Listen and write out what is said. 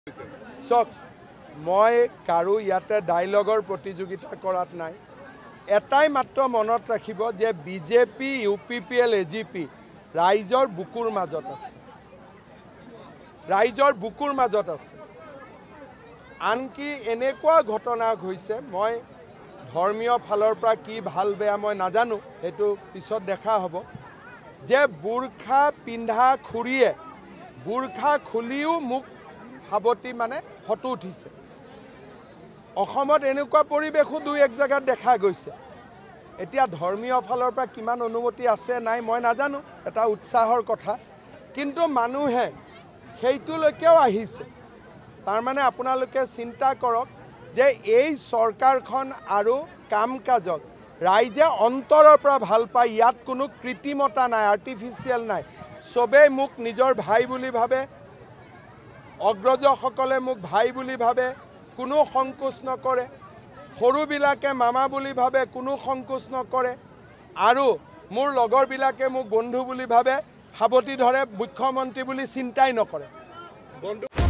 চক মই কাৰো ইয়াতে ডায়লগৰ প্ৰতিযোগিতা কৰাত নাই। এটাই মাত্ৰ মনত ৰাখিব যে বিজেপি UPPL AGP ৰাইজৰ বুকুৰ মাজত আছে, ৰাইজৰ বুকুৰ মাজত আছে। আনকি এনেকুৱা ঘটনা হৈছে, মই ধৰ্মীয় ফালৰ পৰা কি ভাল বেয়া মই নাজানো, সেইটো পিছত দেখা হ'ব, যে বুৰখা পিন্ধা খুৰীয়ে বুৰখা খুলিও মোক সাৱটি মানে ফটো উঠিছে। অসমত এনেকুৱা পৰিৱেশো দুই এক জেগাত দেখা গৈছে। এতিয়া ধৰ্মীয় ফালৰ পৰা কিমান অনুমতি আছে নাই মই নাজানো, এটা উৎসাহৰ কথা, কিন্তু মানুহে সেইটোলৈকেও আহিছে। তাৰমানে আপোনালোকে চিন্তা কৰক যে এই চৰকাৰখন আৰু কাম কাজক ৰাইজে অন্তৰৰ পৰা ভাল পায়। ইয়াত কোনো কৃত্ৰিমতা নাই, আৰ্টিফিচিয়েল নাই। চবেই মোক নিজৰ ভাই বুলি ভাবে, অগ্ৰজসকলে মোক ভাই বুলি ভাবে, কোনো সংকোচ নকৰে। সৰুবিলাকে মামা বুলি ভাবে, কোনো সংকোচ নকৰে। আৰু মোৰ লগৰবিলাকে মোক বন্ধু বুলি ভাবে, সাৱটি ধৰে, মুখ্যমন্ত্ৰী বুলি চিন্তাই নকৰে।